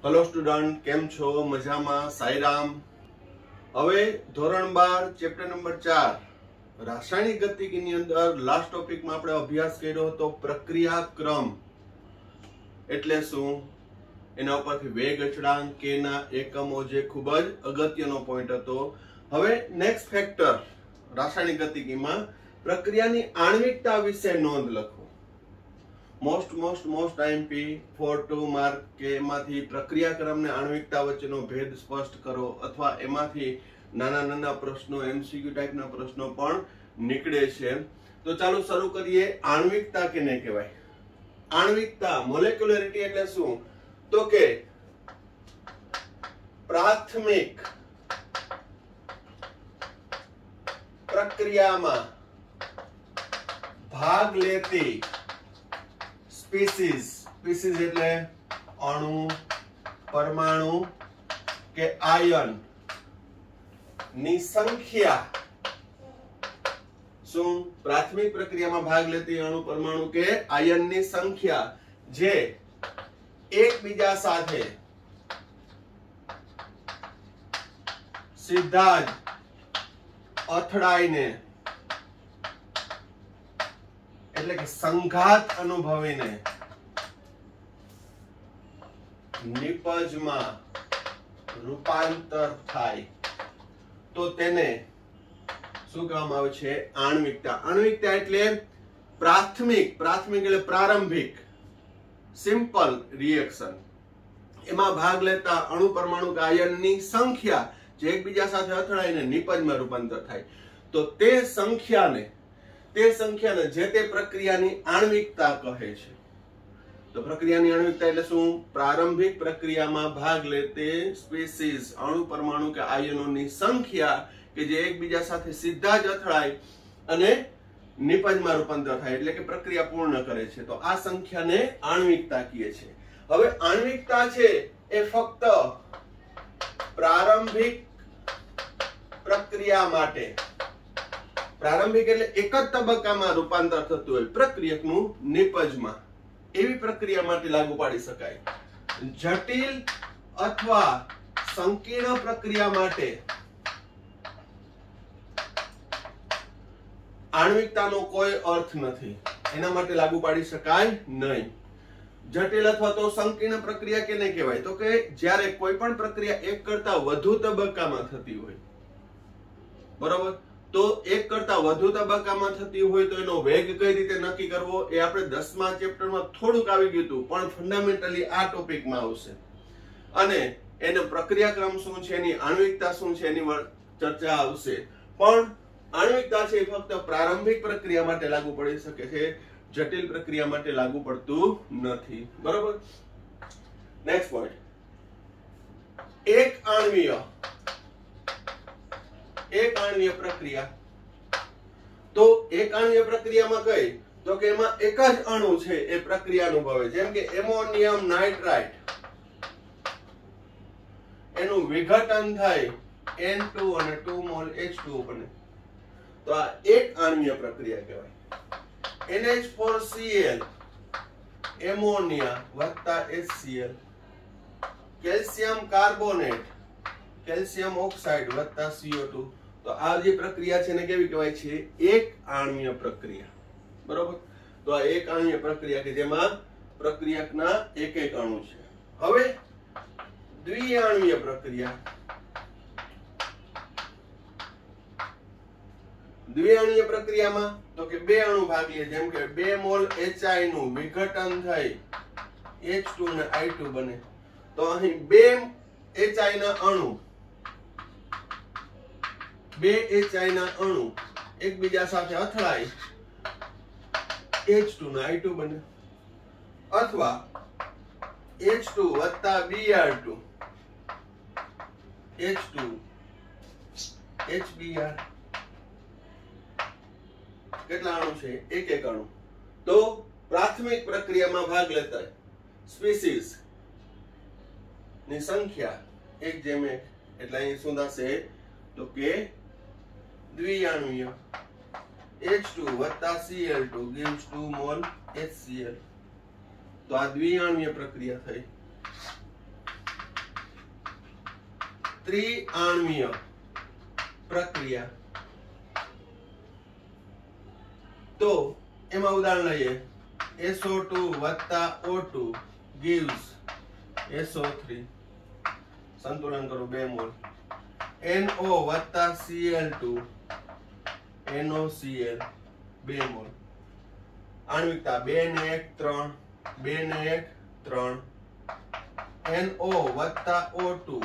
Hello student, केम छो? मजामा? साईराम। હવે ધોરણ 12 ચેપ્ટર નંબર 4 રાસાયણિક ગતિકીની અંદર લાસ્ટ ટોપિકમાં આપણે અભ્યાસ કર્યો હતો પ્રક્રિયાક્રમ એટલે શું, એના ઉપરથી વેગ અચળાંક કે ના એકમો જે ખૂબ જ અગત્યનો પોઈન્ટ હતો. હવે નેક્સ્ટ ફેક્ટર રાસાયણિક ગતિકીમાં પ્રક્રિયાની આણ્વિકતા વિશે નોંધ લખો. મોસ્ટ આઈએમપી 4-2 માર્ક કે એમાંથી પ્રક્રિયાક્રમ ને આણ્વિકતા વચ્ચેનો ભેદ સ્પષ્ટ કરો અથવા એમાંથી નાના પ્રશ્નો એમસીક્યુ ટાઈપના પ્રશ્નો પણ નીકળે છે. તો ચાલો શરૂ કરીએ. આણ્વિકતા કેને કહેવાય? આણ્વિકતા મોલેક્યુલરિટી એટલે શું? તો કે પ્રાથમિક પ્રક્રિયામાં ભાગ લેતી સ્પીસીસ એટલે અણુ, પરમાણુ કે આયન ની સંખ્યા. શું? પ્રાથમિક પ્રક્રિયામાં ભાગ લેતી અણુ, પરમાણુ કે આયન ની સંખ્યા જે એકબીજા સાથે સીધા જ અથડાઈને એટલે કે સંઘાત અનુભવીને નિપજમાં રૂપાંતર થાય તો તેને શું કહેવામાં આવે છે? આણ્વિકતા. આણ્વિકતા એટલે પ્રાથમિક એટલે પ્રારંભિક સિમ્પલ રિએક્શન, એમાં ભાગ લેતા અણુ, પરમાણુ કે આયનની સંખ્યા જે એકબીજા સાથે અથડાઈને નિપજમાં રૂપાંતર થાય તો તે સંખ્યાને જે તે પ્રક્રિયાની આણ્વિકતા કહે છે. તો પ્રક્રિયાની આણ્વિકતા એટલે શું? પ્રારંભિક પ્રક્રિયામાં ભાગ લેતે સ્પીસીસ અણુ, પરમાણુ કે આયનોની સંખ્યા કે જે એકબીજા સાથે સીધા જ અથડાય અને નિપજમાં રૂપાંતર થાય એટલે કે પ્રક્રિયા પૂર્ણ કરે છે. તો આ સંખ્યાને આણ્વિકતા કહે છે. હવે આણ્વિકતા છે એ ફક્ત પ્રારંભિક પ્રક્રિયા માટે, પ્રારંભિક એટલે એક જ તબક્કામાં રૂપાંતર થતું હોય પ્રક્રિયકનું નિપજમાં, એવી પ્રક્રિયા માટે લાગુ પાડી શકાય. જટિલ અથવા સંકીર્ણ પ્રક્રિયા માટે આણ્વિકતાનો કોઈ અર્થ નથી, એના માટે લાગુ પાડી શકાય નહીં. જટિલ અથવા તો સંકીર્ણ પ્રક્રિયા કેને કહેવાય? તો કે જ્યારે કોઈ પણ પ્રક્રિયા એક કરતા વધુ તબક્કામાં થતી હોય, બરોબર, તો એક કરતા વધુ તબક્કામાં થતી હોય તો એનો વેગ કઈ રીતે નક્કી કરવો એ આપણે 10મા ચેપ્ટરમાં થોડુંક આવી ગયું હતું, પણ ફંડામેન્ટલી આ ટોપિકમાં આવશે. અને એનો પ્રક્રિયાક્રમ શું છે, એની આણ્વિકતા શું છે, એની ચર્ચા આવશે. પણ આણ્વિકતા છે ફક્ત પ્રારંભિક પ્રક્રિયા માટે લાગુ પડી શકે છે, જટિલ પ્રક્રિયા માટે લાગુ પડતું નથી. બરોબર. નેક્સ્ટ પોઈન્ટ, એક આણ્વીય પ્રક્રિયા. તો એક આણ્વીય પ્રક્રિયામાં કઈ? તો કે એમાં એક જ અણુ છે એ પ્રક્રિયા અનુભવે. જેમ કે એમોનિયમ નાઇટ્રાઇટ, એનું વિઘટન થાય N2 અને 2 મોલ H2O બને, તો આ એક આણ્વીય પ્રક્રિયા કહેવાય. NH4Cl એમોનિયા વત્તા HCl, calcium carbonate, calcium oxide વત્તા CO2. તો આ જે પ્રક્રિયા છે ને કેવી કહેવાય છે? એક આણ્વીય પ્રક્રિયા. બરોબર. તો આ એક આણ્વીય પ્રક્રિયા કે જેમાં પ્રક્રિયકના એક અણુ છે. હવે દ્વિઆણ્વીય પ્રક્રિયા. દ્વિઆણ્વીય પ્રક્રિયામાં તો કે બે અણુ ભાગ લે, જેમ કે 2 મોલ HI નું વિઘટન થઈ H2 ને I2 બને. તો અહીં 2 HI ના અણુ એકબીજા સાથે અથડાય H2 ને I2 બને, અથવા H2 વત્તા Br2 H2 HBr. કેટલા અણુ છે? એક અણુ. તો પ્રાથમિક પ્રક્રિયામાં ભાગ લેતા સ્પીસીસ ની સંખ્યા 1:1 એટલે અહીં શું થશે? તો કે દ્વિઆણ્વીય H2 વત્તા Cl2 gives 2 મોલ HCl. તો આ દ્વિઆણ્વીય પ્રક્રિયા થઈ. ત્રિઆણ્વીય પ્રક્રિયા, તો એમાં ઉદાહરણ લઈએ. SO2 વત્તા O2 gives SO3, સંતુલન કરો 2 મોલ. NO વત્તા Cl2 NOCl 2 મોલ. આણ્વિકતા 2 ને 1 3, 2 ને 1 3. NO વત્તા O2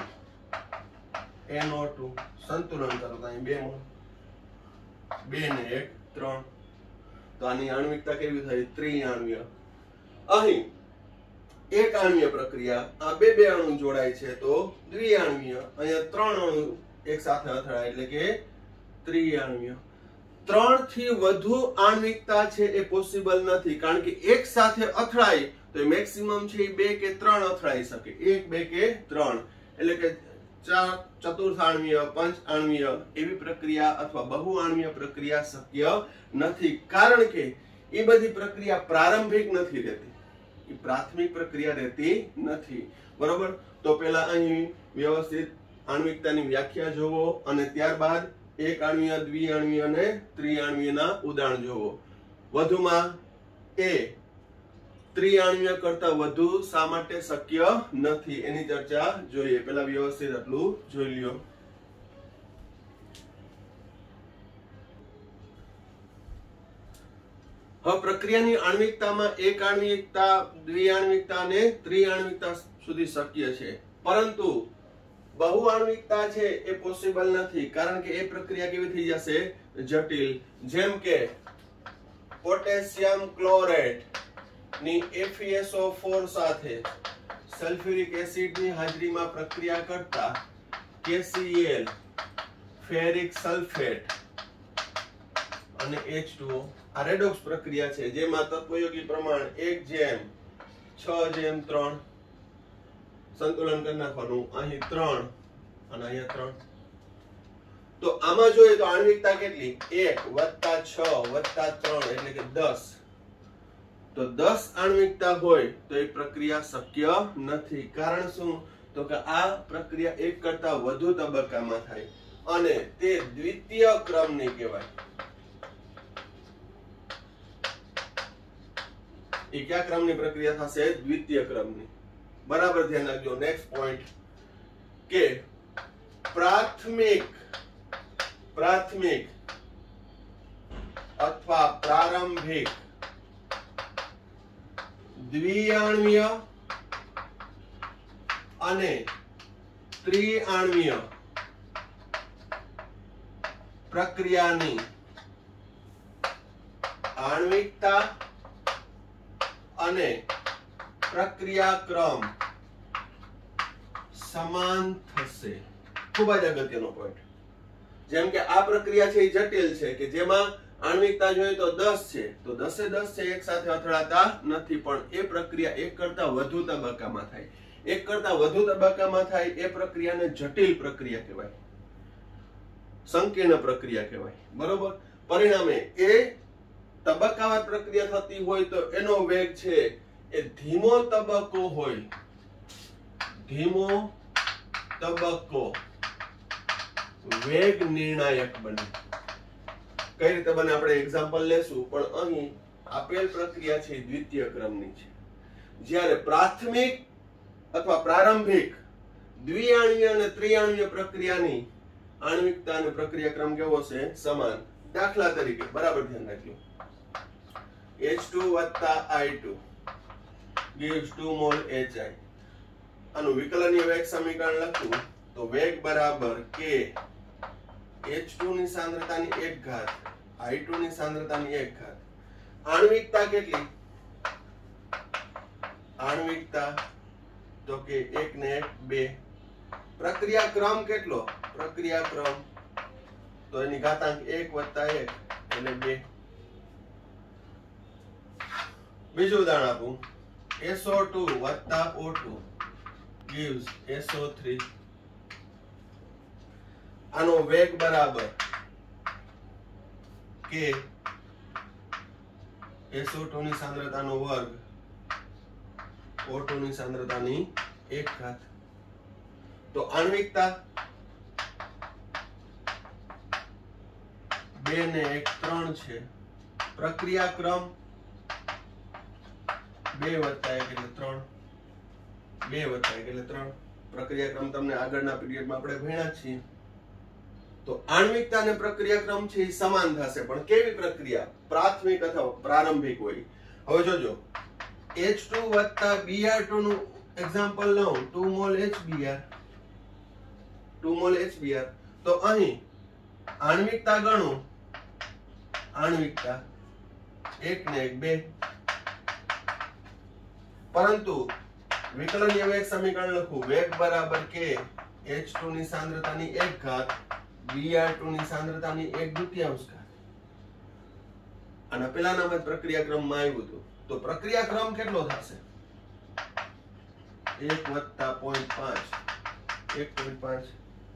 NO2, સંતુલન કરો તો અહીં 2 મોલ. 2 ને 1 3. તો આની આણ્વિકતા કેવી થઈ? ત્રિઆણ્વીય. અહીં એક આણ્વીય પ્રક્રિયા, આ બે અણુ જોડાય છે તો દ્વિઆણ્વીય. અહીંયા 3 અણુ એક સાથે અથડાય એટલે કે ત્રિઆણ્વીય. 3 થી વધુ આણ્વિકતા છે એ પોસિબલ નથી, કારણ કે એક સાથે અથડાય તો મેક્સિમમ છે એ 2 કે 3 અથડાઈ શકે. 1 2 કે 3 એટલે કે ચતુર્થાણ્વીય, પંચઆણ્વીય એવી પ્રક્રિયા અથવા બહુઆણ્વીય પ્રક્રિયા શક્ય નથી, કારણ કે એ બધી પ્રક્રિયા પ્રારંભિક નથી રહેતી, એ પ્રાથમિક પ્રક્રિયા રહેતી નથી. બરોબર? તો પહેલા અહીં વ્યવસ્થિત આણ્વિકતાની વ્યાખ્યા જોવો અને ત્યારબાદ એક આણ્વીય, દ્વિઆણ્વીય અને ત્રિઆણ્વીયના ઉદાહરણ જોવો. વધુમાં એ ત્રિઆણ્વીય કરતા વધુ શા માટે શક્ય નથી એની ચર્ચા જોઈએ. પહેલા વ્યવસ્થિત આટલું જોઈ લ્યો. હવે પ્રક્રિયાની આણ્વિકતામાં એક આણ્વિકતા, દ્વિઆણ્વિકતા અને ત્રિઆણ્વિકતા સુધી શક્ય છે, પરંતુ બહુઆણ્વિકતા છે એ પોસિબલ નથી, કારણ કે એ પ્રક્રિયા કેવી થઈ જશે? જટિલ. જેમ કે પોટેશિયમ ક્લોરેટ ની FeSO4 સાથે સલ્ફ્યુરિક એસિડની હાજરીમાં પ્રક્રિયા કરતા KCl, ફેરિક સલ્ફેટ અને H2O આ રેડોક્સ પ્રક્રિયા છે, જેમાં તત્વયોગી પ્રમાણ 1:6:3 સંતુલન કરી નાખવાનું. અહીં 3 અને અહીંયા 3. તો આમાં જોઈએ તો આણ્વિકતા કેટલી? 1 + 6 + 3 એટલે કે 10. તો 10 આણ્વિકતા હોય તો એ પ્રક્રિયા શક્ય નથી. કારણ શું? તો કે આ પ્રક્રિયા એક કરતા વધુ તબક્કામાં થાય અને તે દ્વિતીય ક્રમની કહેવાય. એ કયા ક્રમની પ્રક્રિયા થશે? દ્વિતીય ક્રમની. બરાબર ધ્યાન રાખજો. નેક્સ્ટ પોઈન્ટ કે પ્રાથમિક અથવા પ્રારંભિક દ્વિઆણ્વીય અને ત્રિઆણ્વીય પ્રક્રિયાની આણ્વિકતા અને પ્રક્રિયાક્રમ સમાન થશે. ખૂબ જ અગત્યનો પોઈન્ટ. જેમ કે આ પ્રક્રિયા છે એ જટિલ છે, કે જેમાં આણ્વિકતા જોઈએ તો 10 છે, તો 10 છે એક સાથે અથડાતા નથી, પણ એ પ્રક્રિયા એક કરતા વધુ તબક્કામાં થાય. એક કરતા વધુ તબક્કામાં થાય એ પ્રક્રિયાને જટિલ પ્રક્રિયા કહેવાય, સંકીર્ણ પ્રક્રિયા કહેવાય. બરોબર? પરિણામે એ તબક્કાવાર પ્રક્રિયા થતી હોય તો એનો વેગ છે એ ધીમો તબક્કો હોય. ધીમો તબક્કો વેગ નિર્ણાયક બને. કઈ રીતે બને આપણે એક્ઝામ્પલ લેશું, પણ અહીં આપેલ પ્રક્રિયા છે દ્વિતીય ક્રમની છે, જ્યારે પ્રાથમિક અથવા પ્રારંભિક દ્વિઆણ્વીય અને ત્રિઆણ્વીય પ્રક્રિયાની આણ્વિકતા અને પ્રક્રિયા ક્રમ કેવો છે? સમાન. દાખલા તરીકે બરાબર ધ્યાન રાખજો. H2 + I2 gives 2 mol HI. આનું વિકલનીય વેગ સમીકરણ લખું તો વેગ બરાબર k H2 ની સાંદ્રતાની 1 I2 ની સાંદ્રતાની 1. આણ્વિકતા કેટલી? આણ્વિકતા તો કે 1 ને 1 2. પ્રક્રિયા ક્રમ કેટલો? પ્રક્રિયા ક્રમ તો એની ઘાતાંક 1 + 1 એટલે 2. બીજું ઉદાહરણ આપું. SO2 + O2 gives SO3. આનો વેગ બરાબર k SO2 ની સાંદ્રતાનો વર્ગ O2 ની સાંદ્રતાની 1. તો આણ્વિકતા 2 ને 1 3 છે. પ્રક્રિયાક્રમ 2 વત્તા 1 એટલે 3. 2 વત્તા 1 એટલે 3. પ્રક્રિયાક્રમ તમને આગળના પીરિયડમાં આપણે ભણ્યા છીએ. તો આણ્વિકતા અને પ્રક્રિયાક્રમ છે એ સમાન થશે, પણ કેવી પ્રક્રિયા? પ્રાથમિક અથવા પ્રારંભિક હોય. હવે જોજો, H2 વત્તા Br2 નું એક્ઝામ્પલ લઉં, 2 મોલ HBr, 2 મોલ HBr. તો અહીં આણ્વિકતા ગણું, આણ્વિકતા 1 ને 1 2. પરંતુ વિકલનીય વેગ સમીકરણ લખું, વેગ બરાબર કે H2 ની સાંદ્રતાની 1 ઘાત Br2 ની સાંદ્રતાની 1/2 ઘાત. અને પેલાનામાં પ્રક્રિયાક્રમમાં આવ્યું હતું. તો પ્રક્રિયાક્રમ કેટલો થશે? 1 વત્તા 0.5, 1.5.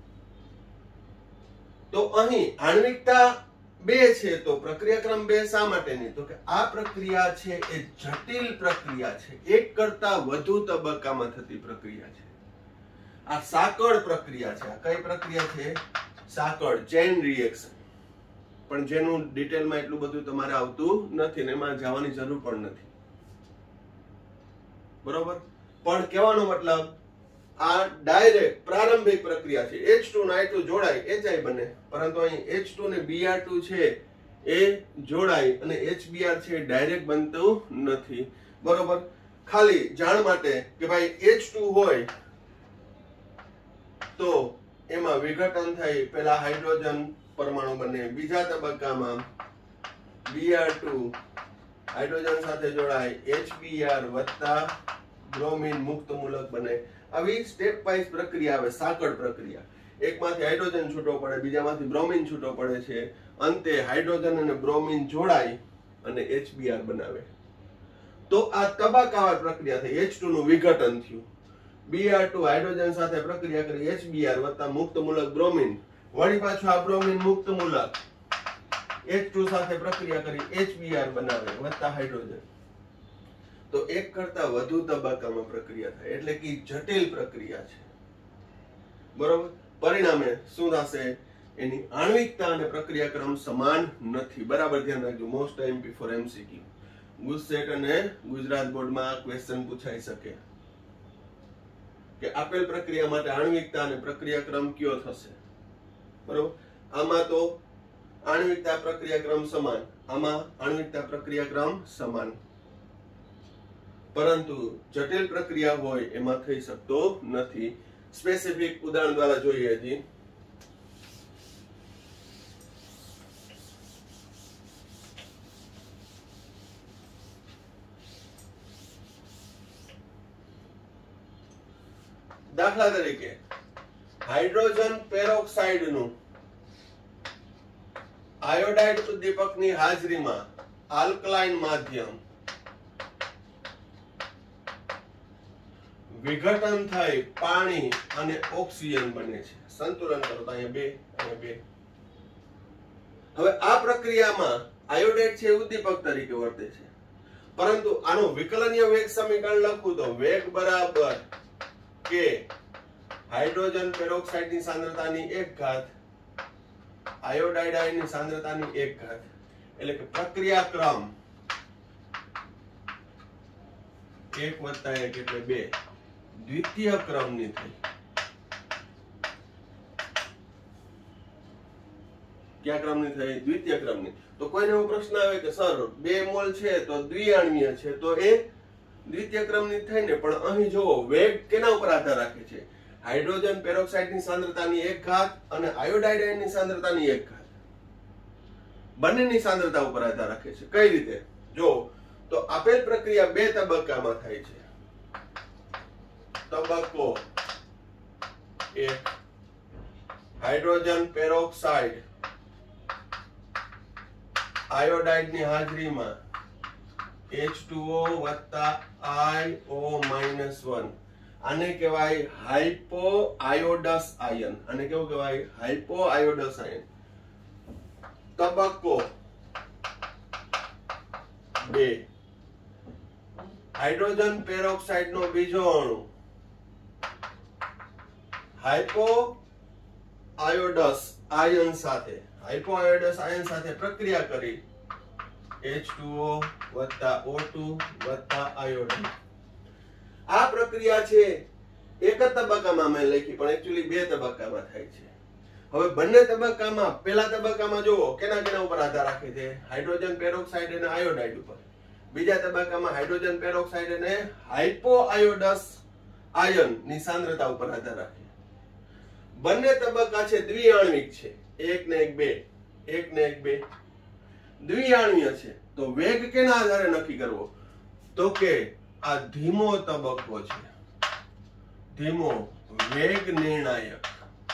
તો અહીં આણ્વિકતા 2 છે, તો પ્રક્રિયાક્રમ 2 શા માટેની? તો કે આ પ્રક્રિયા છે એ જટિલ પ્રક્રિયા છે, એક કરતા વધુ તબક્કામાં થતી પ્રક્રિયા છે. આ સાંકળ પ્રક્રિયા છે. આ કઈ પ્રક્રિયા છે? સાંકળ, ચેન રિએક્શન. પણ જેનું ડિટેલમાં એટલું બધું તમારે આવતું નથી ને એમાં જવાની જરૂર પણ નથી. બરોબર? પણ કહેવાનો મતલબ આ ડાયરેક્ટ પ્રારંભિક પ્રક્રિયા છે. H2 ને I2 જોડાય HI બને, પરંતુ અહીં H2 ને Br2 છે એ જોડાય અને HBr છે ડાયરેક્ટ બનતું નથી. બરોબર? ખાલી જાણ માટે કે ભાઈ H2 હોય તો એમાં વિઘટન થઈ, પહેલા હાઇડ્રોજન પરમાણુ બને, બીજા તબક્કામાં Br2 હાઇડ્રોજન સાથે જોડાય, HBr વત્તા બ્રોમિન મુક્ત મૂલક બને. આવી સ્ટેપ વાઇઝ પ્રક્રિયા આવે, સાંકળ પ્રક્રિયા. એકમાંથી હાઇડ્રોજન છૂટો પડે, બીજામાંથી બ્રોમિન છૂટો પડે છે, અંતે હાઇડ્રોજન અને બ્રોમિન જોડાય અને HBr બનાવે. તો આ તબક્કાવાર પ્રક્રિયા થઈ. H2 નું વિઘટન થયું, Br2 હાઇડ્રોજન સાથે પ્રક્રિયા કરી HBr વત્તા મુક્ત મૂલક બ્રોમિન, વળી પાછું આ બ્રોમિન મુક્ત મૂલક H2 સાથે પ્રક્રિયા કરી HBr બનાવે વત્તા હાઇડ્રોજન. તો એક કરતા વધુ તબક્કામાં પ્રક્રિયા થાય, એટલે કે જટિલ પ્રક્રિયા છે. બરોબર? પરિણામે શું થશે? એની આણ્વિકતા અને પ્રક્રિયાક્રમ સમાન નથી. બરાબર ધ્યાન રાખજો. Most time for MCQ, GUJCET અને ગુજરાત બોર્ડમાં ક્વેશ્ચન પૂછાઈ શકે કે આપેલ પ્રક્રિયા માટે આણ્વિકતા અને પ્રક્રિયાક્રમ કયો થશે. બરોબર? આમાં તો આણ્વિકતા પ્રક્રિયાક્રમ સમાન, આમાં આણ્વિકતા પ્રક્રિયાક્રમ સમાન, પરંતુ જટિલ પ્રક્રિયા હોય એમાં થઈ શકતો નથી. સ્પેસિફિક ઉદાહરણ દ્વારા જોઈએ. હજી દાખલા તરીકે હાઇડ્રોજન પેરોક્સાઇડ નું આયોડાઇડ ઉદ્દીપકની હાજરીમાં આલ્કલાઇન માધ્યમ વિઘટન થઈ પાણી અને ઓક્સિજન બને છે. સંતુલન કરો તો અહીંયા 2 અને 2. હવે આ પ્રક્રિયામાં આયોડાઇડ છે ઉદ્દીપક તરીકે વર્તે છે, પરંતુ આનો વિકલનીય વેગ સમીકરણ લખું તો વેગ બરાબર કે હાઇડ્રોજન પેરોક્સાઇડ ની સાંદ્રતાની 1 ઘાત આયોડાઇડ આયનની સાંદ્રતાની 1 ઘાત. એટલે કે પ્રક્રિયાક્રમ 1 વત્તા 1 એટલે 2. દ્વિતીય ક્રમની થઈ. કયા ક્રમની થઈ? દ્વિતીય ક્રમની. તો કોઈને એવો પ્રશ્ન આવે કે સર 2 મોલ છે તો દ્વિઆણ્વીય છે, તો એ દ્વિતીય ક્રમની થઈ ને. પણ અહીં જોવો, વેગ કેના ઉપર આધાર રાખે છે? હાઇડ્રોજન પેરોક્સાઇડ ની સાંદ્રતાની 1 ઘાત અને આયોડાઇડ આયનની સાંદ્રતાની 1 ઘાત. બંનેની સાંદ્રતા ઉપર આધાર રાખે છે. કઈ રીતે? જો તો આપેલ પ્રક્રિયા 2 તબક્કામાં થાય છે. તબક્કો 1, હાઇડ્રોજન પેરોક્સાઇડ આયોડાઇડ ની હાજરીમાં H2O +IO-1. આને કહેવાય હાઇપો આયોડસ આયન. આને કેવું કહેવાય? Hypo iodous ion. તબક્કો 2, હાઇડ્રોજન પેરોક્સાઇડ નો બીજો અણુ હાઇપો આયોડસ આયન સાથે હાઇપોઆયોડસ આયન સાથે પ્રક્રિયા કરી H2O + O2 + આયોડિન. આ પ્રક્રિયા છે એક જ તબક્કામાં મેં લખી, પણ એક્ચ્યુઅલી બે તબક્કામાં થાય છે. હવે બંને તબક્કામાં પહેલા તબક્કામાં જુઓ કેના ઉપર આધાર રાખે છે? હાઇડ્રોજન પેરોક્સાઇડ અને આયોડાઇડ ઉપર. બીજા તબક્કામાં હાઇડ્રોજન પેરોક્સાઇડ અને હાઇપોઆયોડસ આયન ની સાંદ્રતા ઉપર આધાર રાખે. બંને તબક્કા છે દ્વિઆણ્વિક છે, 1 ને 1 2, 1 ને 1 2. દ્વિઆણ્વીય છે તો વેગ કેના આધારે નક્કી કરવો? તો કે આ ધીમો તબક્કો છે, ધીમો વેગ નિર્ણાયક.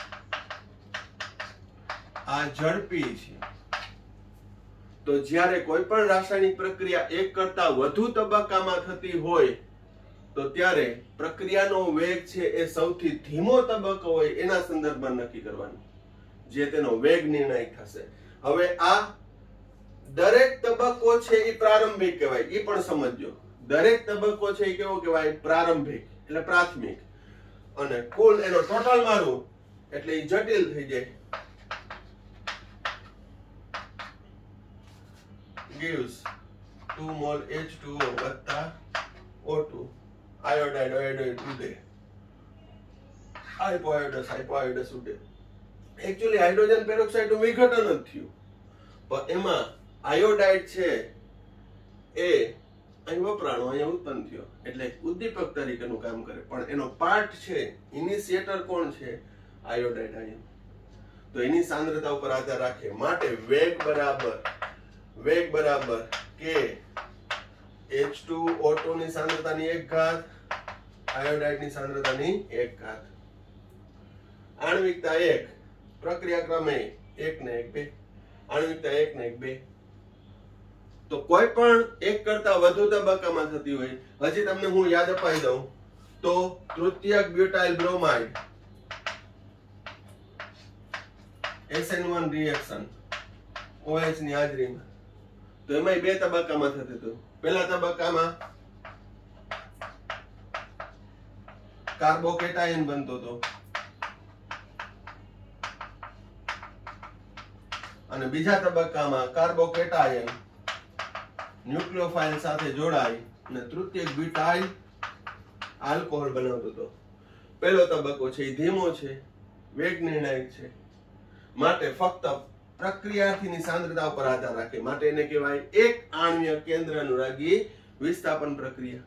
આ ઝડપી છે. તો જ્યારે કોઈ પણ રાસાયણિક પ્રક્રિયા એક કરતા વધુ તબક્કામાં થતી હોય તો ત્યારે પ્રક્રિયાનો વેગ છે એ સૌથી ધીમો તબક્કો હોય એના સંદર્ભમાં નક્કી કરવાનું, જે તેનો વેગ નિર્ણાયક થશે. હવે આ દરેક તબક્કો છે એ પ્રારંભિક કહેવાય, એ પણ સમજજો. દરેક તબક્કો છે એ કેવો કહેવાય? પ્રારંભિક એટલે પ્રાથમિક. અને કુલ એનો ટોટલ મારું એટલે એ જટિલ થઈ જાય. gives 2 mol H2O + O2 iodide ઉડે, હાઇપોઆયોડસ ઉડે. એકચ્યુઅલી હાઇડ્રોજન પેરોક્સાઇડ નું વિઘટન જ થયું, પણ એમાં આયોડાઇડ છે એ અહીં વપરાણો, અહીંયા ઉત્પન્ન થયો એટલે ઉદ્દીપક તરીકેનું કામ કરે. પણ એનો પાર્ટ છે, ઇનિશિએટર કોણ છે? Iodide ion. તો એની સાંદ્રતા ઉપર આધાર રાખે. માટે વેગ બરાબર કે H2O2 ની સાંદ્રતાની 1 ઘાત આયોડાઇડ ની સાંદ્રતાની 1 ઘાત. આણ્વિકતા 1, પ્રક્રિયા ક્રમે 1 ને 1 2. આણ્વિકતા 1 ને 1 2. તો કોઈ પણ એક કરતા વધુ તબક્કામાં થતી હોય, હજી તમને હું યાદ અપાઈ દઉં તો તૃતીયક butyl bromide SN1 reaction OH ની હાજરીમાં, તો એમાં બે તબક્કામાં થતું હતું. પહેલા તબક્કામાં કાર્બોકેટાયન બનતો હતો અને બીજા તબક્કામાં કાર્બોકેટાયન ન્યુક્લિયોફાઇલ સાથે જોડાઈ અને તૃતીયક બ્યુટાઇલ આલ્કોહોલ બનાવતો હતો. પહેલો તબક્કો છે એ ધીમો છે, વેગ નિર્ણાયક છે. માટે ફક્ત પ્રક્રિયાર્થીની સાંદ્રતા ઉપર આધાર રાખે. માટે એને કહેવાય એક આણ્વીય કેન્દ્ર અનુરાગી વિસ્થાપન પ્રક્રિયા.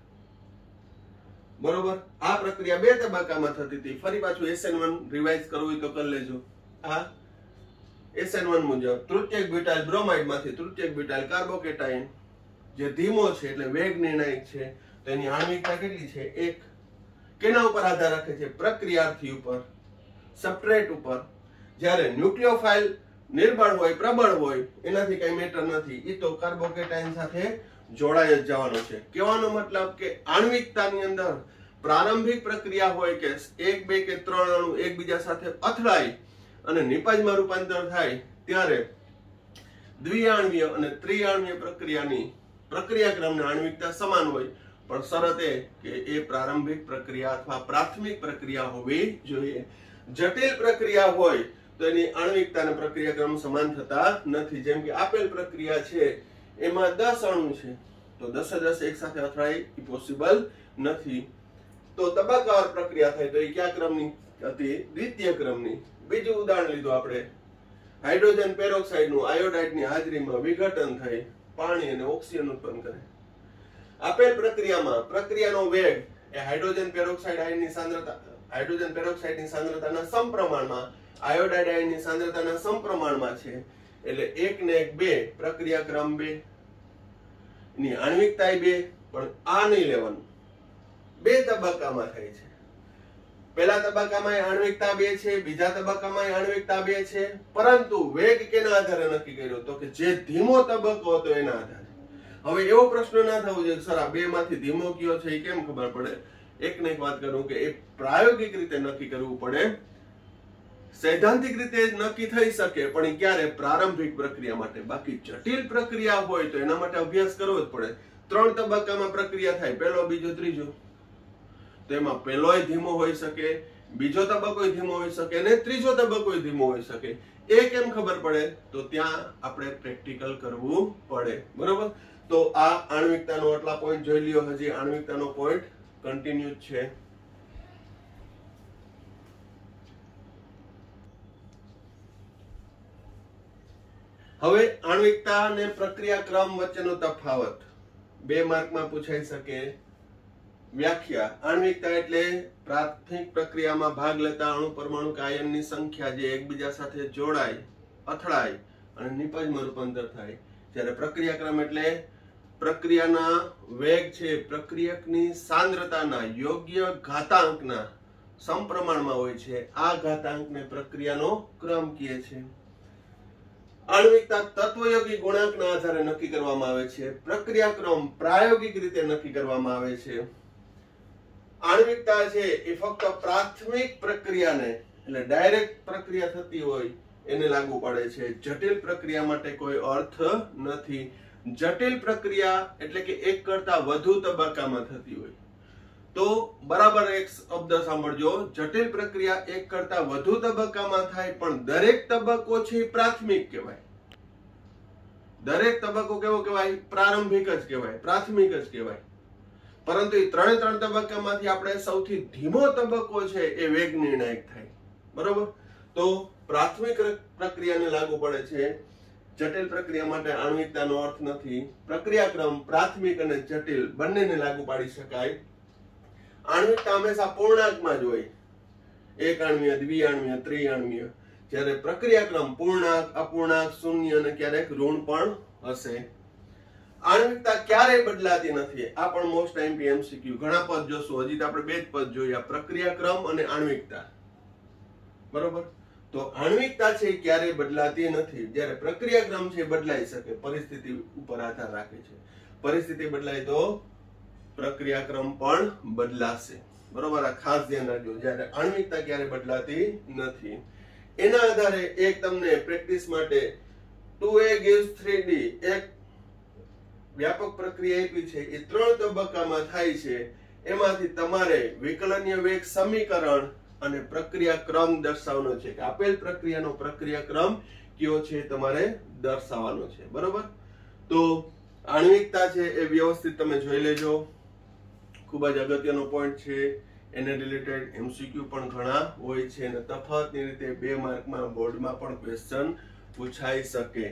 બરોબર. આ પ્રક્રિયા બે તબક્કામાં થતી હતી. ફરી પાછું SN1 રિવાઇઝ કરવું હોય તો કરી લેજો. આ SN1 મુજબ તૃતીયક બ્યુટાઇલ બ્રોમાઇડ માંથી તૃતીયક બ્યુટાઇલ કાર્બોકેટાયન જે ધીમો છે એટલે વેગ નિર્ણાયક છે, તો એની આણ્વિકતા કેટલી છે? 1. કેના ઉપર આધાર રાખે છે? પ્રક્રિયાર્થી ઉપર, સબસ્ટ્રેટ ઉપર. જ્યારે ન્યુક્લિયોફાઇલ નિર્બળ હોય, પ્રબળ હોય, એનાથી કઈ મેટર નથી, એ તો કાર્બોકેટાયન સાથે જોડાઈ જ જવાનો છે. કહેવાનો મતલબ કે આણ્વિકતાની અંદર પ્રારંભિક પ્રક્રિયા હોય કે 1 2 કે 3 અણુ એકબીજા સાથે અથડાઈ અને નિપજમાં રૂપાંતર થાય ત્યારે દ્વિઆણ્વીય અને ત્રિઆણ્વીય પ્રક્રિયાની પ્રક્રિયા ક્રમની આણ્વિકતા સમાન હોય, પણ શરત એ કે એ પ્રારંભિક પ્રક્રિયા અથવા પ્રાથમિક પ્રક્રિયા હોવી જોઈએ. જટિલ પ્રક્રિયા હોય તો એની આણ્વિકતા અને પ્રક્રિયા ક્રમ સમાન થતા નથી. જેમ કે આપેલ પ્રક્રિયા છે એમાં 10 અણુ છે, તો 10 એક સાથે અથડાય એ પોસિબલ નથી. તો તબક્કાવાર પ્રક્રિયા થાય તો એ કયા ક્રમની હતી? દ્વિતીય ક્રમની. બીજું ઉદાહરણ લીધું આપણે, હાઇડ્રોજન પેરોક્સાઇડ નું આયોડાઇડ ની હાજરીમાં વિઘટન થઈ પાણી અને ઓક્સિજન ઉત્પન્ન કરે. આપેલ પ્રક્રિયામાં પ્રક્રિયાનો વેગ એ હાઇડ્રોજન પેરોક્સાઇડ આયનની સાંદ્રતાના સમપ્રમાણમાં, આયોડાઇડ આયનની સાંદ્રતાના સમપ્રમાણમાં છે. એટલે 1 ને 1 2, પ્રક્રિયા ક્રમ 2, એની આણ્વિકતા 2, પણ આ નહીં લેવાનું. બે તબક્કામાં થાય છે. પહેલા તબક્કામાં આણ્વિકતા 2 છે, બીજા તબક્કામાં આણ્વિકતા 2 છે, પરંતુ વેગ કેના આધારે નક્કી કર્યો? તો કે જે ધીમો તબક્કો હતો એના આધારે. હવે એવો પ્રશ્ન ના થવો જોઈએ સર આ બે માંથી ધીમો કયો છે એ કેમ ખબર પડે? એક ને એક વાત કરું કે એ પ્રાયોગિક રીતે નક્કી કરવું પડે. સૈદ્ધાંતિક રીતે નક્કી થઈ શકે, પણ એ ક્યારે? પ્રારંભિક પ્રક્રિયા માટે. બાકી જટિલ પ્રક્રિયા હોય તો એના માટે અભ્યાસ કરવો જ પડે. 3 તબક્કામાં પ્રક્રિયા થાય, પહેલો, બીજો, ત્રીજો, તો એમાં પહેલોય ધીમો હોઈ શકે, બીજો તબક્કો ધીમો હોઈ શકે અને ત્રીજો તબક્કો ધીમો હોઈ શકે. એ કેમ ખબર પડે? તો ત્યાં આપણે પ્રેક્ટિકલ કરવું પડે. બરોબર? તો આ આણ્વિકતાનો આટલા પોઈન્ટ જોઈ લ્યો. હજી આણ્વિકતાનો પોઈન્ટ કન્ટિન્યુ છે. હવે આણ્વિકતા અને પ્રક્રિયા ક્રમ વચ્ચેનો તફાવત 2 માર્કમાં પૂછાઈ શકે. વ્યાખ્યા: આણ્વિકતા એટલે પ્રાથમિક પ્રક્રિયામાં ભાગ લેતા અણુ પરમાણુ કે આયનની સંખ્યા જે એકબીજા સાથે જોડાય, અથડાય અને નિપજમાં રૂપાંતર થાય. જ્યારે પ્રક્રિયાક્રમ એટલે પ્રક્રિયાના વેગ છે પ્રક્રિયકની સાંદ્રતાના યોગ્ય ઘાતાંકના સમપ્રમાણમાં હોય છે. આ ઘાતાંકને પ્રક્રિયાનો ક્રમ કહે છે. આણ્વિકતા તત્વયોગી ગુણાંકના આધારે નક્કી કરવામાં આવે છે. પ્રક્રિયાક્રમ પ્રાયોગિક રીતે નક્કી કરવામાં આવે છે. આણ્વિકતા છે એ ફક્ત પ્રાથમિક પ્રક્રિયાને એટલે ડાયરેક્ટ પ્રક્રિયા થતી હોય એને લાગુ પડે છે. જટિલ પ્રક્રિયા માટે કોઈ અર્થ નથી. જટિલ પ્રક્રિયા એટલે કે એક કરતા વધુ તબક્કામાં થતી હોય. તો બરાબર એક શબ્દ સાંભળજો. જટિલ પ્રક્રિયા એક કરતા વધુ તબક્કામાં થાય પણ દરેક તબક્કો છે પ્રાથમિક કહેવાય. દરેક તબક્કો કેવો કહેવાય? પ્રારંભિક જ કહેવાય, પ્રાથમિક જ કહેવાય. પરંતુ એ 3 તબક્કામાંથી આપણે સૌથી ધીમો તબક્કો છે એ વેગ નિર્ણાયક થાય. બરોબર? તો પ્રાથમિક પ્રક્રિયાને લાગુ પડે છે. જટિલ પ્રક્રિયા માટે આણ્વિકતાનો અર્થ નથી. પ્રક્રિયાક્રમ પ્રાથમિક અને જટિલ બંનેને લાગુ પાડી શકાય. આણ્વિકતા હંમેશા પૂર્ણાંકમાં જ હોય. એકાણ્વીય, દ્વિઆણ્વીય, ત્રિઆણ્વીય. જ્યારે પ્રક્રિયાક્રમ પૂર્ણાંક, અપૂર્ણાંક, શૂન્ય અને ક્યારેક ઋણ પણ હશે. આણ્વિકતા ક્યારેય બદલાતી નથી. આ પણ મોસ્ટ આઈએમપી એમસીક્યુ. ઘણા પદ જોશું. હજી તો આપણે 2 જ પદ જોયા, પ્રક્રિયાક્રમ અને આણ્વિકતા. બરોબર? તો આણ્વિકતા છે એ ક્યારેય બદલાતી નથી. જ્યારે પ્રક્રિયાક્રમ છે બદલાઈ શકે, પરિસ્થિતિ ઉપર આધાર રાખે છે. પરિસ્થિતિ બદલાય તો પ્રક્રિયાક્રમ પણ બદલાશે. બરોબર? આ ખાસ ધ્યાન રાખજો. જ્યારે આણ્વિકતા ક્યારે બદલાતી નથી. એના આધારે એક તમને પ્રેક્ટિસ માટે 2a gives 3d એક વ્યાપક પ્રક્રિયા આપી છે. એ 3 તબક્કામાં થાય છે. એમાંથી તમારે વિકલનીય વેગ સમીકરણ અને પ્રક્રિયા ક્રમ દર્શાવવાનો છે. કે આપેલ પ્રક્રિયાનો પ્રક્રિયા ક્રમ કયો છે તમારે દર્શાવવાનો છે. બરોબર? તો આણ્વિકતા છે એ વ્યવસ્થિત તમે જોઈ લેજો. ખૂબ જ અગત્યનો પોઈન્ટ છે. એને રિલેટેડ એમસીક્યુ પણ ઘણા હોય છે અને તફાવતની રીતે 2 માર્કમાં બોર્ડમાં પણ ક્વેશ્ચન પૂછાઈ શકે.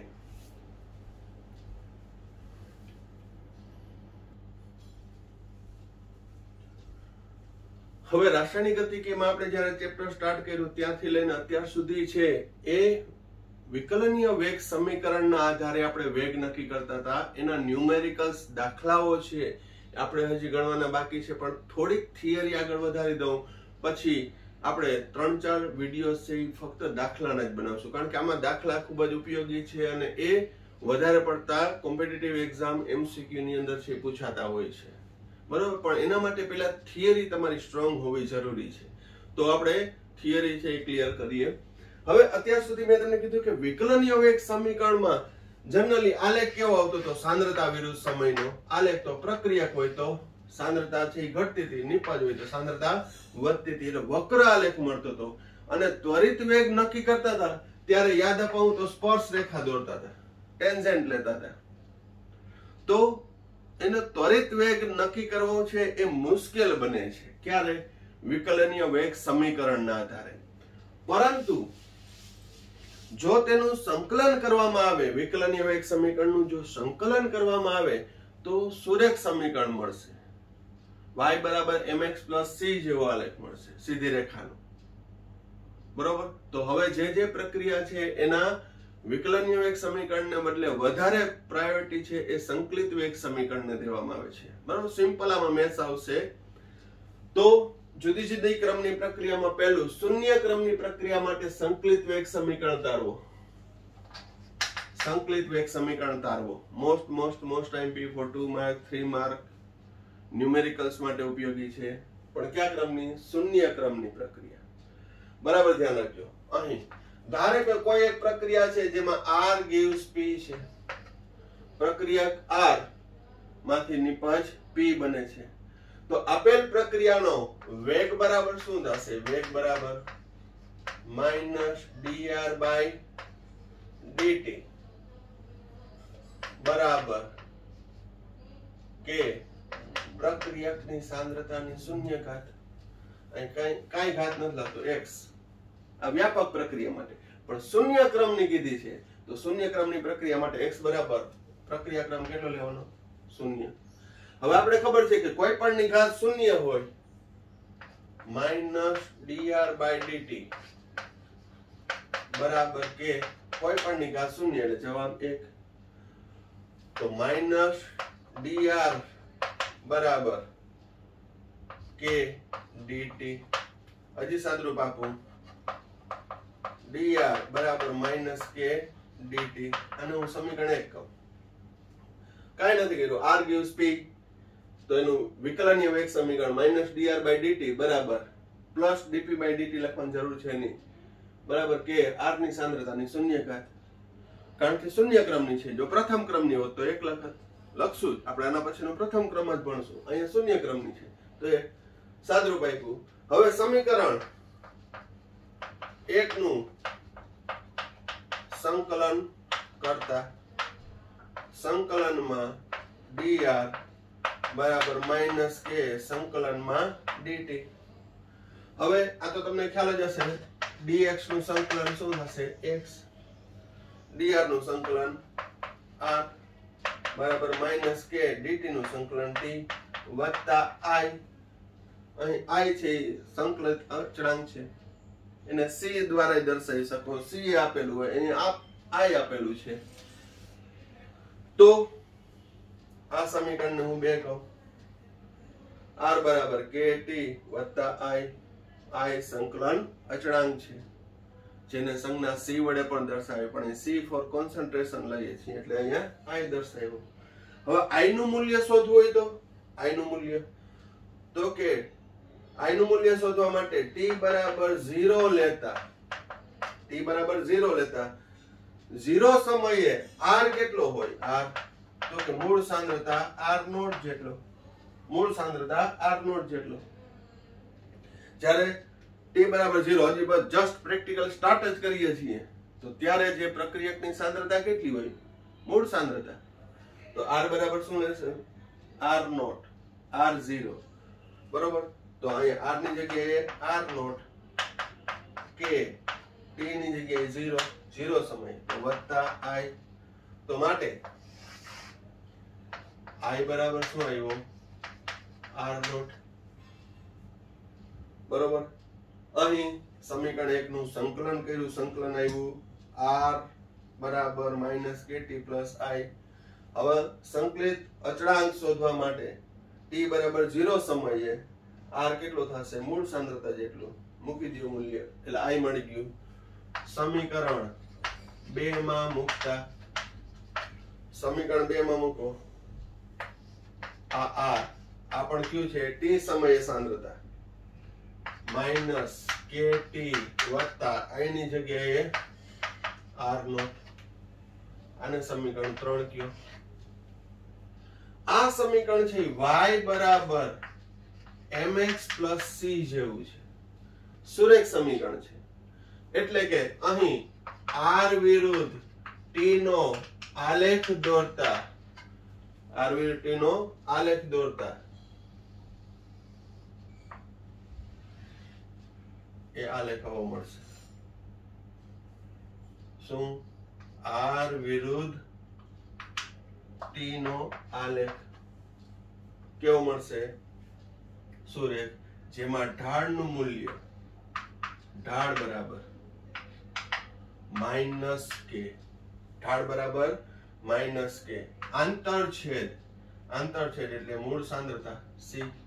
હવે રાસાયણિક ગતિકીમાં આપણે જ્યારે ચેપ્ટર સ્ટાર્ટ કર્યું ત્યાંથી લઈને અત્યાર સુધી છે એ વિકલનીય વેગ સમીકરણના આધારે આપણે વેગ નક્કી કરતા હતા. એના ન્યુમેરિકલ્સ દાખલાઓ છે આપણે હજી ગણવાના બાકી છે. પણ થોડીક થિયરી આગળ વધારી દઉં પછી આપણે 3-4 વિડીયોઝ છે ફક્ત દાખલાના જ બનાવશું. કારણ કે આમાં દાખલા ખૂબ જ ઉપયોગી છે અને એ વધારે પડતા કોમ્પિટિટિવ એક્ઝામ એમસીક્યુ ની અંદર છે પૂછાતા હોય છે. બરોબર? પણ એના માટે પહેલા થિયરી તમારી સ્ટ્રોંગ હોવી જરૂરી છે. તો આપણે થિયરી છે એ ક્લિયર કરીએ. હવે અત્યાર સુધી મેં તમને કીધું કે વિકલનીય વેગ સમીકરણમાં જનરલી આલેખ કેવો આવતો હતો? સાંદ્રતા વિરુદ્ધ સમયનો આલેખ. તો પ્રક્રિયક હોય તો સાંદ્રતા છે એ ઘટતી હતી, નિપજ હોય તો સાંદ્રતા વધતી હતી. એટલે વક્ર આલેખ મળતો હતો. અને ત્વરિત વેગ નક્કી કરતા હતા ત્યારે યાદ અપાવું તો સ્પર્શ રેખા દોરતા હતા, ટેન્જેન્ટ લેતા હતા. તો એનો ત્વરિત વેગ નક્કી કરવો છે એ મુશ્કેલ બને છે. ક્યારે? વિકલનીય વેગ સમીકરણના આધારે. પરંતુ જો તેનું સંકલન કરવામાં આવે, વિકલનીય વેગ સમીકરણનું જો સંકલન કરવામાં આવે તો સુરેખ સમીકરણ મળશે. y = mx + c જેવો આલેખ મળશે સીધી રેખાનો. બરોબર? તો હવે જે પ્રક્રિયા છે એના વિકલનીય વેગ સમીકરણને બદલે વધારે પ્રાયોરિટી છે એ સંકલિત વેગ સમીકરણને દેવામાં આવે છે. બરોબર? સિમ્પલ આમાં મેથ્સ આવશે. તો જુદી જુદી ક્રમની પ્રક્રિયામાં પહેલું શૂન્ય ક્રમની પ્રક્રિયા માટે સંકલિત વેગ સમીકરણ તારવો. સંકલિત વેગ સમીકરણ તારવો most IMP for 2 mark 3 mark numericals માટે ઉપયોગી છે. પણ કયા ક્રમની? શૂન્ય ક્રમની પ્રક્રિયા. બરાબર ધ્યાન રાખજો. અહીં ધારે કે કોઈ એક પ્રક્રિયા છે જેમાં r gives p છે. પ્રક્રિયા r માંથી નિપજ p બને છે. તો આપેલ પ્રક્રિયાનો વેગ બરાબર શું થશે? વેગ બરાબર -dr/dt બરાબર કે પ્રક્રિયકની સાંદ્રતાની શૂન્ય ઘાત. અહીં કઈ ઘાત નથી લાગતો, x. આ વ્યાપક પ્રક્રિયા માટે. પણ શૂન્ય ક્રમની કીધી છે, તો શૂન્ય ક્રમની પ્રક્રિયા માટે x બરાબર પ્રક્રિયા ક્રમ કેટલો લેવાનો? શૂન્ય. હવે આપણે ખબર છે કે કોઈ પણ ની ઘાત શૂન્ય હોય -dr/dt બરાબર કે કોઈ પણ ની ઘાત શૂન્ય, એટલે જવાબ 1. તો -dr બરાબર કે dt. હજી સાદરૂપ આપું, dr બરાબર -k dt. અને હું સમીકરણ 1 કહું, કાઈ નથી કર્યું. r gives p, તો એનું વિકલનીય વેગ સમીકરણ -dr/dt બરાબર +dp/dt લખવાની જરૂર છે નહીં, બરાબર કે r ની સાંદ્રતાની શૂન્ય ઘાત. કારણ કે શૂન્ય ક્રમની છે. જો પ્રથમ ક્રમની હોત તો 1 લખશું જ. આપણે આના પછીનો પ્રથમ ક્રમ જ ભણશું. અહીંયા શૂન્ય ક્રમની છે, તો એ સાદરૂપ આપ્યું. હવે સમીકરણ 1 નું સંકલન કરતા સંકલનમાં dr બરાબર -k સંકલનમાં dt. હવે આ તો તમને ખ્યાલ જ હશે, dx નું સંકલન શું થશે? x. dr નું સંકલન r બરાબર -k dt નું સંકલન t વત્તા i. અહીં i છે સંકલિત અચળાંક છે, એને c દ્વારા દર્શાવી શકો. c આપેલું હોય, અહીં i આપેલું છે. તો આ સમીકરણને હું 2 કહું. r બરાબર kt વત્તા i. i સંકલન અચળાંક છે, જેને સંજ્ઞા c વડે પણ દર્શાવે, પણ c ફોર કોન્સન્ટ્રેશન લઈએ છીએ એટલે અહીંયા i દર્શાવ્યું. હવે i નું મૂલ્ય શોધવું હોય તો i નું મૂલ્ય, તો કે i નું મૂલ્ય શોધવા માટે t બરાબર 0 લેતા 0 સમયે r કેટલો હોય? r તો કે મૂળ સાંદ્રતા r0 જેટલો. મૂળ સાંદ્રતા r0 જેટલો. જ્યારે t બરાબર 0, હજી બસ જસ્ટ પ્રેક્ટિકલ સ્ટાર્ટ જ કરીએ છીએ, તો ત્યારે જે પ્રક્રિયકની સાંદ્રતા કેટલી હોય? મૂળ સાંદ્રતા. તો r બરાબર શું રહેશે? r0 r0 બરોબર. તો અહીંયા r ની જગ્યાએ r0 કે t ની જગ્યાએ 0 સમય તો વત્તા i. તો માટે i બરાબર શું આવ્યો? r0 બરોબર. અહીં સમીકરણ 1 નું સંકલન કર્યું, સંકલન આવ્યું r બરાબર -kt + i. હવે સંકલિત અચળાંક શોધવા માટે t બરાબર 0 સમયે r કેટલો થશે? મૂળ સાંદ્રતા જેટલું. મૂકી દો મૂલ્ય, એટલે i મળી ગયું. સમીકરણ 2 માં મૂકતા, સમીકરણ 2 માં મૂકો. આ r આ પણ કયું છે? t સમયે સાંદ્રતા -kt વત્તા i ની જગ્યાએ r0. આને સમીકરણ 3 કયો. આ સમીકરણ છે y બરાબર mx + c જેવું છે, સુરેખ સમીકરણ છે. એટલે કે અહીં r વિરુદ્ધ t નો આલેખ દોરતા એ આલેખ આવો મળશે. શું? r વિરુદ્ધ t નો આલેખ કેવો મળશે? સુરેખ, જેમાં ઢાળનું મૂલ્ય ઢાળ બરાબર -k, ઢાળ બરાબર -k, આંતરછેદ એટલે મૂળ સાંદ્રતા c.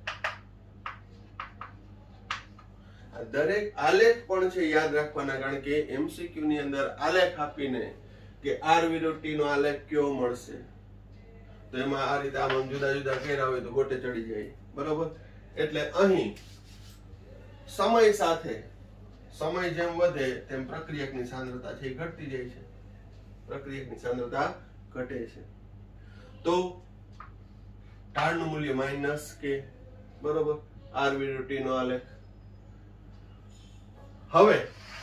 દરેક આલેખ પણ છે યાદ રાખવાના, કારણ કે MCQ ની અંદર આલેખ આપીને કે r વિરુદ્ધ t નો આલેખ કેવો મળશે, તો એમાં આ રીતે આમ જુદા જુદા કર્યા હોય તો ગોટે ચડી જાય. બરોબર. એટલે અહીં સમય સાથે, સમય જેમ વધે તેમ પ્રક્રિયકની સાંદ્રતા છે એ ઘટતી જાય છે, પ્રક્રિયકની સાંદ્રતા ઘટે છે. તો ઢાળનું મૂલ્ય -k બરોબર, RV/T નો આલેખ. હવે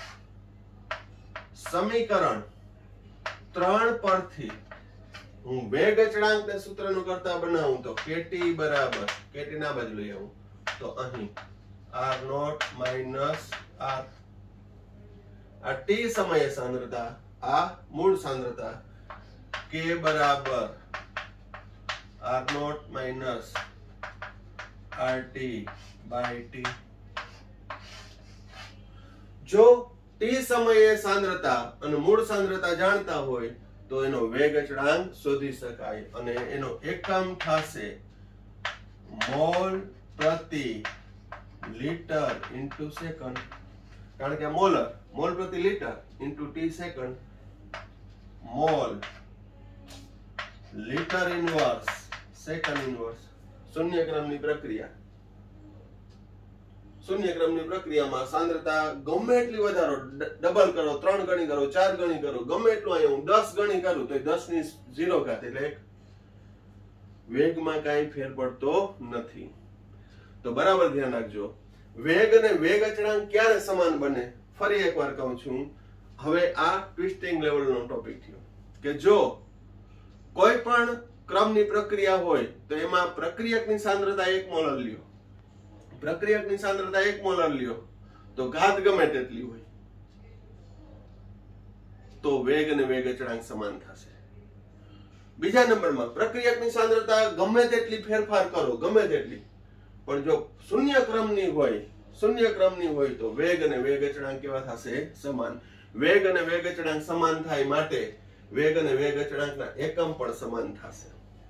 સમીકરણ 3 પરથી હું વેગ અચળાંકને સૂત્રનું કરતા બનાવું તો KT બરાબર, KT ના બાજુ લઈ આવું તો અહીં R0 માઈનસ R, આ T સમયે સાંદ્રતા, આ મૂળ સાંદ્રતા, K બરાબર R0 minus RT by T. જો T સમયે સાંદ્રતા અને મૂળ સાંદ્રતા જાણતા હોય તો એનો વેગ અચળાંક શોધી શકાય અને એનો એકમ થશે મોલ પ્રતિ લિટર ઇન્ટુ સેકન્ડ, કારણ કે મોલર, મોલ પ્રતિ litre into T second, mole litre inverse second inverse. શૂન્ય ક્રમની પ્રક્રિયા, શૂન્ય ક્રમની પ્રક્રિયામાં સાંદ્રતા ગમે એટલી વધારો, ડબલ કરો, 3 ગણી કરો, 4 ગણી કરો, ગમે એટલું, અહીંયા હું 10 ગણી કરું તો 10 ની 0 ઘાત, એટલે વેગમાં કાંઈ ફેર પડતો નથી. તો બરાબર ધ્યાન રાખજો, વેગ અને વેગ અચળાંક ક્યારે સમાન બને? ફરી એકવાર કહું છું, હવે આ ટ્વિસ્ટિંગ લેવલનો ટોપિક થયો કે જો કોઈ પણ ક્રમની પ્રક્રિયા હોય તો એમાં પ્રક્રિયકની સાંદ્રતા 1 મોલર લ્યો, પ્રક્રિયકની સાંદ્રતા 1 મોલર લ્યો તો ઘાત ગમે તેટલી હોય તો વેગ અને વેગ અચળાંક સમાન થશે. બીજા નંબરમાં પ્રક્રિયકની સાંદ્રતા ગમે તેટલી ફેરફાર કરો, ગમે તેટલી, પણ જો શૂન્ય ક્રમની હોય તો વેગ અને વેગ અચળાંક કેવા થશે? સમાન. વેગ અને વેગ અચળાંક સમાન થાય માટે વેગ અને વેગ અચળાંકના એકમ પણ સમાન થશે.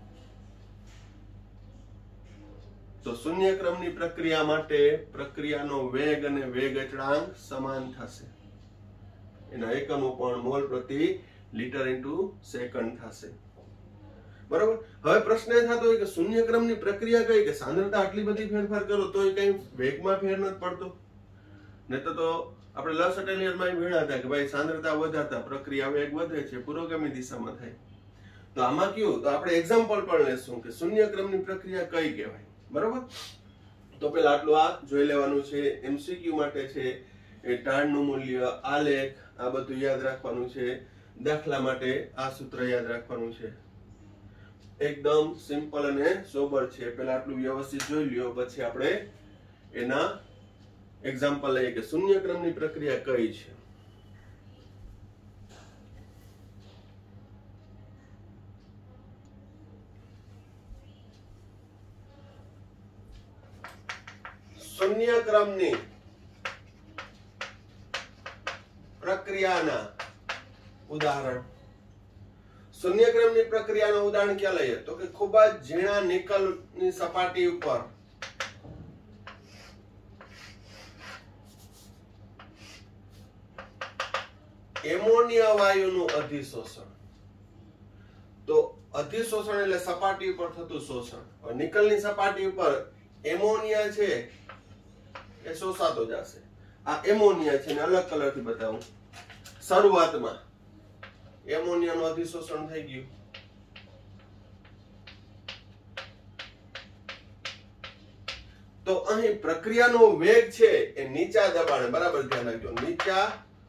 તો શૂન્ય ક્રમની પ્રક્રિયા માટે પ્રક્રિયાનો વેગ અને વેગ અચળાંક સમાન થશે, એના એકમો પણ મોલ પ્રતિ લિટર ઇન્ટુ સેકન્ડ થશે. બરાબર. હવે પ્રશ્ન એ થતો હોય કે શૂન્ય ક્રમની પ્રક્રિયા કઈ કે સાંદ્રતા આટલી બધી ફેરફાર કરો તો કઈ વેગમાં ફેર નથી પડતો. નહીતર તો આપણે લસ અટેલિયરમાં ભણ્યા હતા કે ભાઈ સાંદ્રતા વધારતા પ્રક્રિયા વેગ વધે છે, પુરોગામી દિશામાં થાય. તો આમાં કયું, તો આપણે એક્ઝામ્પલ પણ લેશું કે શૂન્ય ક્રમની પ્રક્રિયા કઈ કહેવાય. બરોબર. તો પેલા આટલું આ જોઈ લેવાનું છે, MCQ માટે છે, એ ટાળનું મૂલ્ય, આલેખ, આ બધું યાદ રાખવાનું છે. દાખલા માટે આ સૂત્ર યાદ રાખવાનું છે. એકદમ સિમ્પલ અને સોબર છે. પેલા આટલું વ્યવસ્થિત જોઈ લ્યો, પછી આપણે એના એક્ઝામ્પલ લઈએ કે શૂન્ય ક્રમની પ્રક્રિયા કઈ છે. શૂન્ય ક્રમની પ્રક્રિયાના ઉદાહરણ. શૂન્ય ક્રમની પ્રક્રિયાનું ઉદાહરણ ક્યાં લઈએ તો કે ખૂબ જ ઝીણા નિકલની સપાટી ઉપર એમોનિયા વાયુનું અધિશોષણ. તો અધિશોષણ એટલે સપાટી ઉપર થતું શોષણ. નિકલની સપાટી ઉપર એમોનિયા છે એ શોષાતો જશે. આ એમોનિયા છે ને અલગ કલરથી બતાવું. શરૂઆતમાં એમોનિયાનું અધિશોષણ થઈ ગયું, તો અહીં પ્રક્રિયાનો વેગ છે એ નીચા દબાણે, બરાબર ધ્યાન રાખજો, નીચા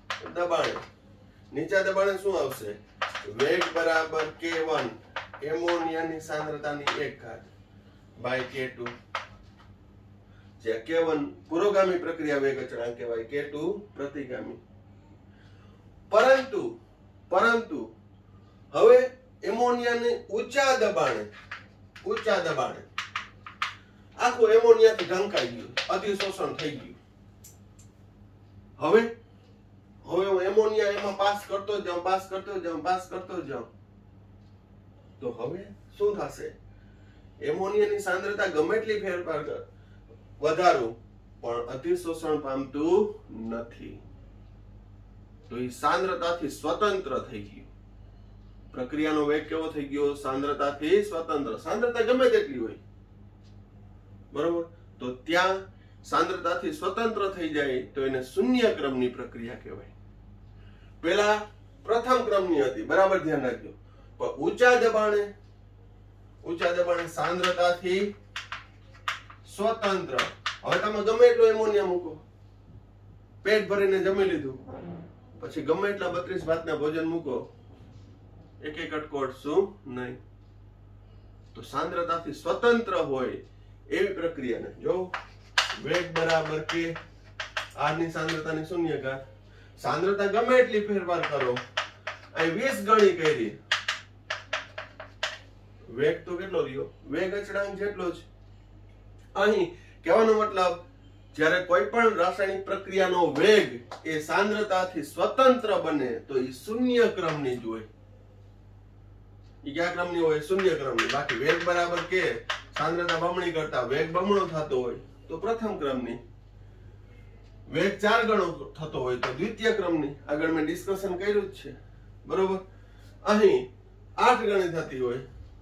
દબાણે શું આવશે? વેગ બરાબર K1 એમોનિયાની સાંદ્રતાની 1 ઘાત બાય K2, જે K1 પુરોગામી પ્રક્રિયા વેગ અચળાંક કહેવાય, K2 પ્રતિગામી. પરંતુ હવે એમોનિયાને ઊંચા દબાણે આખું એમોનિયાથી ઢંકાઈ ગયું, અધિશોષણ થઈ ગયું. હવે હું એમોનિયા એમાં પાસ કરતો જાઉં, તો હવે શું થશે? એમોનિયાની સાંદ્રતા ગમે એટલી ફેરફાર વધારું પણ અધિશોષણ પામતું નથી. તો એ સાંદ્રતાથી સ્વતંત્ર થઈ ગયું. પ્રક્રિયાનો વેગ કેવો થઈ ગયો? સાંદ્રતાથી સ્વતંત્ર. સાંદ્રતા ગમે તેટલી હોય, બરોબર, તો ત્યાં સાંદ્રતાથી સ્વતંત્ર થઈ જાય તો એને શૂન્ય ક્રમની પ્રક્રિયા કહેવાય. પેલા પ્રથમ ક્રમની હતી, બરાબર ધ્યાન રાખજો. પણ ઊંચા દબાણે સાંદ્રતાથી સ્વતંત્ર. હવે તમે ગમે એટલું એમોનિયા મૂકો, પેટ ભરીને જમી લીધું, પછી ગમે એટલા 32 ભાતના ભોજન મૂકો, એક કટકો અટશું નહીં. તો સાંદ્રતાથી સ્વતંત્ર હોય એવી પ્રક્રિયાને જો વેગ બરાબર કે r ની સાંદ્રતાની શૂન્યઘાત. સાંદ્રતા ગમે એટલી ફેરફાર કરો, અહીં 20 ગણી કરી, વેગ તો કેટલો રહ્યો? વેગ અચળાંક જેટલો જ. અહીં કહેવાનો મતલબ જ્યારે કોઈ પણ રાસાયણિક પ્રક્રિયાનો વેગ એ સાંદ્રતાથી સ્વતંત્ર બને તો એ શૂન્ય ક્રમની જ હોય. એ કયા ક્રમની હોય? શૂન્ય ક્રમની. બાકી વેગ બરાબર કે સાંદ્રતા બમણી કરતા વેગ બમણો થતો હોય તો પ્રથમ ક્રમની, વેગ 4 ગણો થતો હોય તો દ્વિતીય ક્રમની. આગળ મેં ડિસ્કશન કર્યું જ છે, બરોબર. અહીં 8 ગણી થતી હોય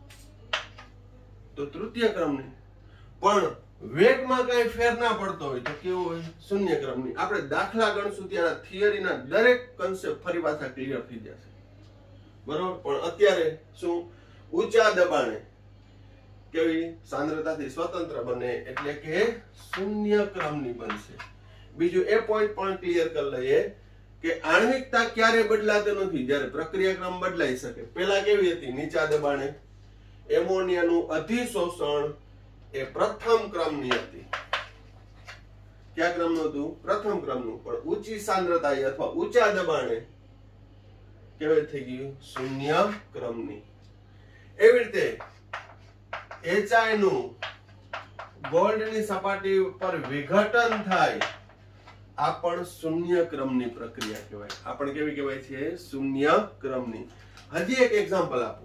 તો તૃતીય ક્રમની. પણ વેગમાં કઈ ફેર ના પડતો હોય તો કેવું હોય? શૂન્ય ક્રમની. આપણે દાખલા ગણશું ત્યારે થિયરીના દરેક કન્સેપ્ટ ફરી પાછા ક્લિયર થઈ જશે, બરોબર. પણ અત્યારે શું? ઊંચા દબાણે કેવી સાંદ્રતાથી સ્વતંત્ર બને એટલે કે શૂન્ય ક્રમની બનશે. બીજું એ પોઈન્ટ પણ ક્લિયર કરી લઈએ કે આણ્વિકતા ક્યારે બદલાતો નથી, જ્યારે પ્રક્રિયા ક્રમ બદલાઈ શકે. પહેલા કેવી હતી? નીચા દબાણે એમોનિયાનું અધિશોષણ એ પ્રથમ ક્રમની હતી. કયા ક્રમનું હતું? પ્રથમ ક્રમનું. પણ ઊંચી સાંદ્રતાએ અથવા ઊંચા દબાણે કેવી થઈ ગયું? શૂન્ય ક્રમની. એવી રીતે HI નું ગોલ્ડની સપાટી પર વિઘટન થાય, આ પણ શૂન્ય ક્રમની પ્રક્રિયા કહેવાય. આ પણ કેવી કહેવાય છે? શૂન્ય ક્રમની. હજી એક એક્ઝામ્પલ આપું.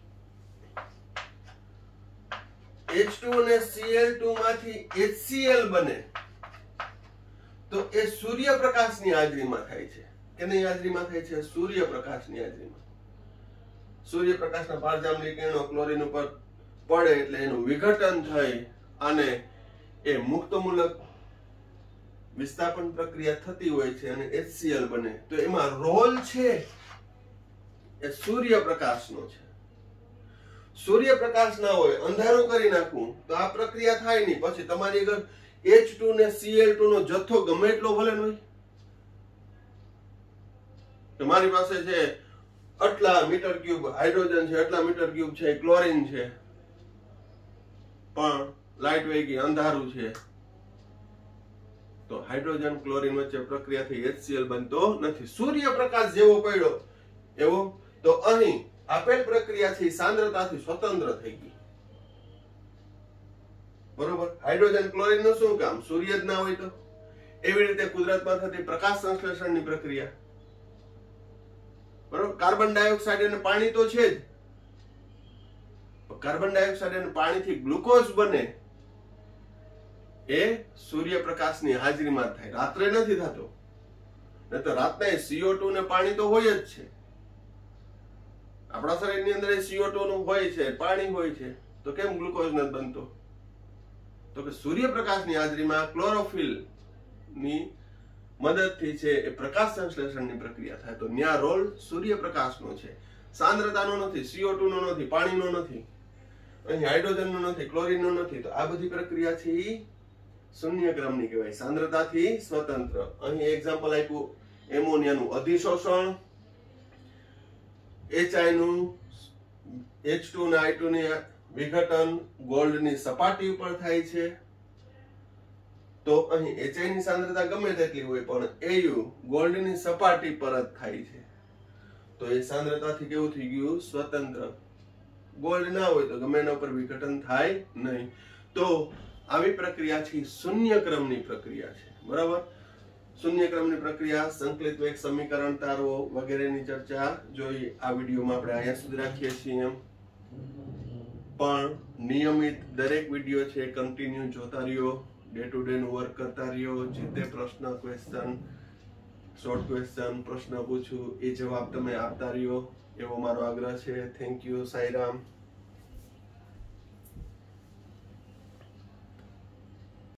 H2 અને Cl2 માંથી HCl બને તો એ સૂર્યપ્રકાશની હાજરીમાં થાય છે. કેની હાજરીમાં થાય છે? સૂર્યપ્રકાશની હાજરીમાં. સૂર્યપ્રકાશના પારજાંબલી કિરણો ક્લોરીન ઉપર પડે એટલે એનું વિઘટન થઈ અને એ મુક્તમૂલક વિસ્થાપન પ્રક્રિયા થતી હોય છે અને HCl બને. તો એમાં રોલ છે એ સૂર્યપ્રકાશનો છે. સૂર્યપ્રકાશ ના હોય, અંધારું કરી નાખવું તો આ પ્રક્રિયા થાય નહીં. પછી તમારી આગળ H2 ને Cl2 નો જથ્થો ગમે એટલો ભલે હોય, તમારી પાસે છે આટલા મીટર ક્યુબ હાઇડ્રોજન છે, આટલા મીટર ક્યુબ છે ક્લોરીન છે, પણ લાઇટ વહી ગઈ, અંધારું છે, તો હાઇડ્રોજન ક્લોરીન વચ્ચે પ્રક્રિયા થઈ HCl બનતો નથી. સૂર્યપ્રકાશ જેવો પડ્યો એવો. તો અહીં આપેલ પ્રક્રિયા છે સાંદ્રતાથી સ્વતંત્ર થઈ ગઈ, બરોબર. હાઇડ્રોજન ક્લોરીન નું શું કામ? સૂર્ય જ ના હોય તો. એવી રીતે કુદરતમાં થતી પ્રકાશ સંશ્લેષણની પ્રક્રિયા, બરોબર. કાર્બન ડાયોક્સાઇડ અને પાણી તો છે જ. કાર્બન ડાયોક્સાઇડ અને પાણીથી ગ્લુકોઝ બને એ સૂર્યપ્રકાશની હાજરીમાં થાય. રાત્રે નથી થતો, નહીં તો રાતના CO2 ને પાણી તો હોય જ છે. આપણા શરીરની અંદર CO2 નું હોય છે, પાણી હોય છે, તો કેમ ગ્લુકોઝ નથી બનતો? તો કે સૂર્યપ્રકાશની હાજરીમાં ક્લોરોફિલ ની મદદથી છે એ પ્રકાશ સંશ્લેષણની પ્રક્રિયા થાય. તો ન્યા રોલ સૂર્યપ્રકાશનો છે, સાંદ્રતાનો નથી, CO2 નો નથી, પાણીનો નથી, અહીં હાઇડ્રોજનનો નથી, ક્લોરીનનો નથી. તો આ બધી પ્રક્રિયા છે એ શૂન્ય ક્રમની કહેવાય, સાંદ્રતાથી સ્વતંત્ર. અહીં એક્ઝામ્પલ આપ્યું એમોનિયાનું અધિશોષણ, HI નું H2 અને I2 ની વિઘટન ગોલ્ડની સપાટી ઉપર થાય છે. તો અહીં HI ની સાંદ્રતા ગમે તેટલી હોય પણ Au ગોલ્ડની સપાટી પર જ થાય છે. તો એ સાંદ્રતાથી કેવું થઈ ગયું? સ્વતંત્ર. ગોલ્ડ ના હોય તો ગમે એના ઉપર વિઘટન થાય નહીં. તો આવી પ્રક્રિયા છે શૂન્ય ક્રમની પ્રક્રિયા છે, બરાબર. શૂન્ય ક્રમની પ્રક્રિયા, સંકલિત વેગ સમીકરણ તારવો વગેરેની ચર્ચા જોઈ આ વિડીયોમાં આપણે અહીંયા સુધી રાખીએ છીએ. પણ નિયમિત દરેક વિડીયો છે કન્ટિન્યુ જોતા રહ્યો, ડે ટુ ડે નું વર્ક કરતા રહ્યો. જે તે પ્રશ્ન, ક્વેશ્ચન, શોર્ટ ક્વેશ્ચન, પ્રશ્ન પૂછું એ જવાબ તમે આપતા રહ્યો એવો મારો આગ્રહ છે. Thank you. સાઈરામ.